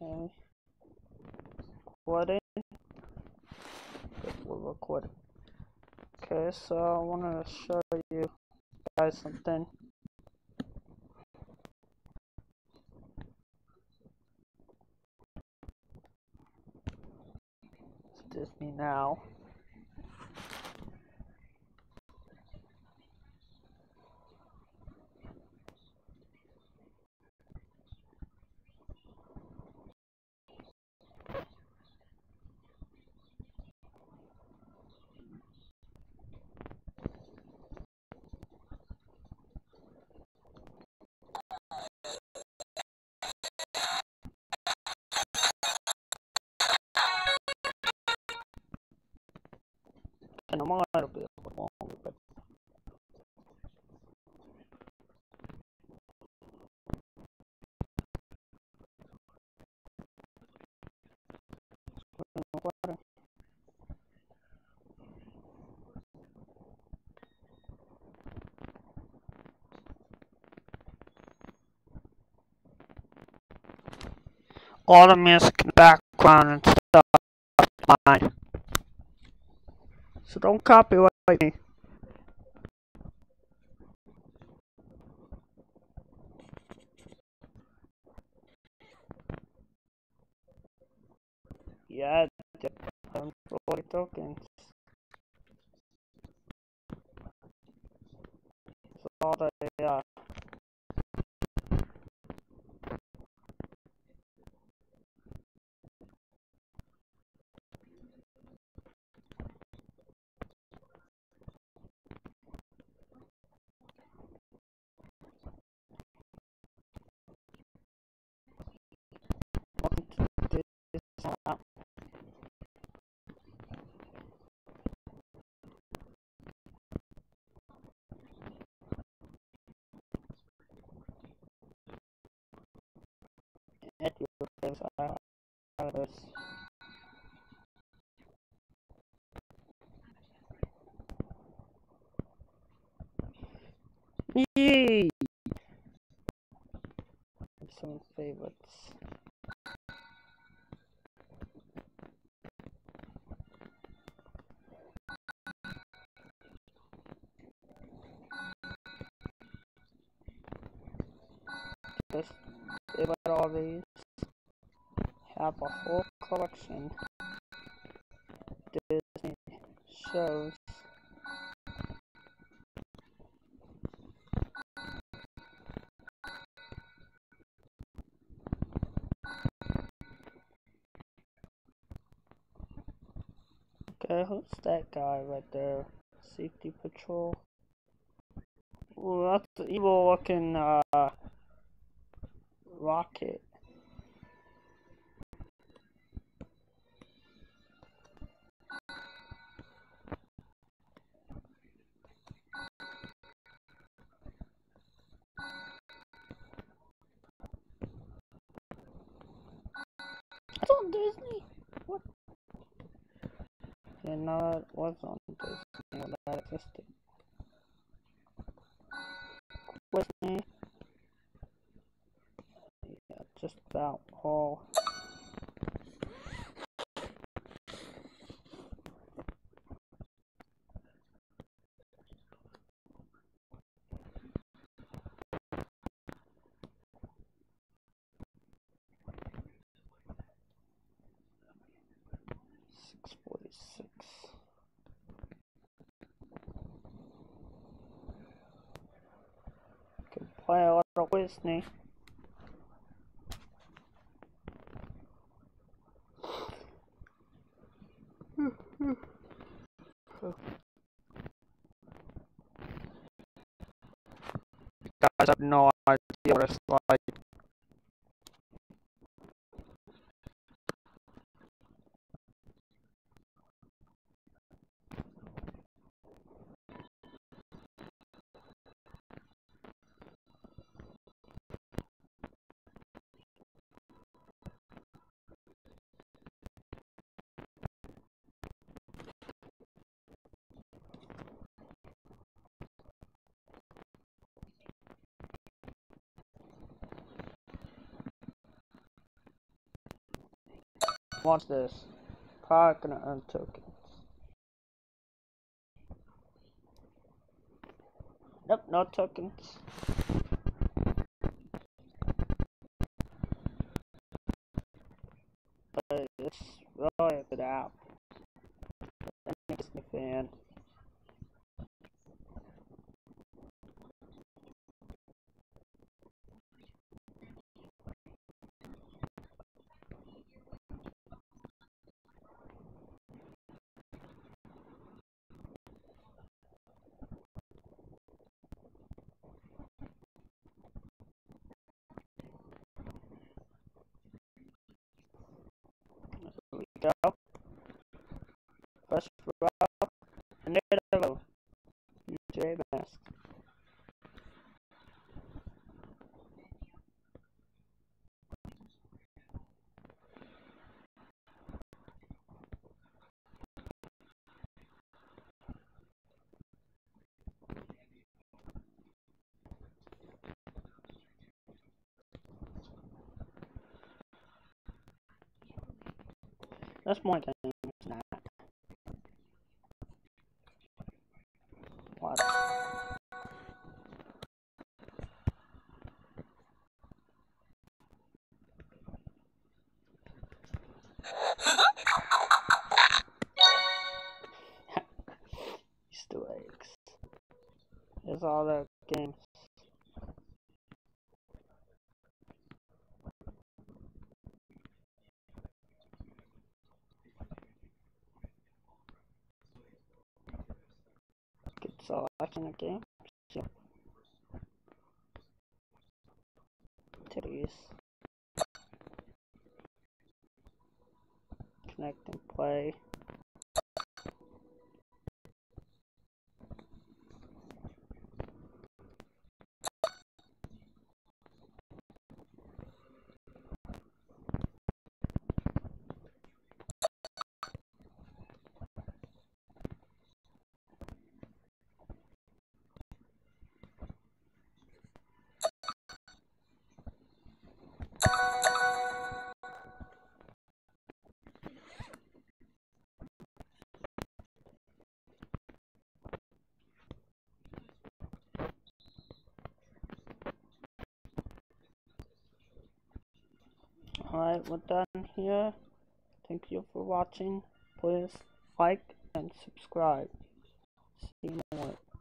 Okay. Recording. We're recording. Okay, so I wanted to show you guys something. It's Disney now. And I'm gonna be a little longer, but recording. All the music in the background and stuff is fine. So don't copyright me. Yeah, just 40 tokens. So all the Yay! Some favorites. Just favorite all these. Have a whole collection of Disney shows. Okay, who's that guy right there? Safety Patrol. Ooh, that's the evil looking rocket. It's on Disney? What? Yeah, no, it was on Disney when that existed. Disney. Yeah, just about all. Can play a lot of Disney. Guys have no idea what it's like. Watch this. Probably gonna earn tokens. Nope, no tokens. But it's really a good app. I'm a Disney fan. Here we go. First row. And there we go. UJ mask. That's more than that. Watch. Easter eggs. There's all the games. Good selection of games. Titties. Connect and play. Alright, we're done here. Thank you for watching. Please like and subscribe. See you more.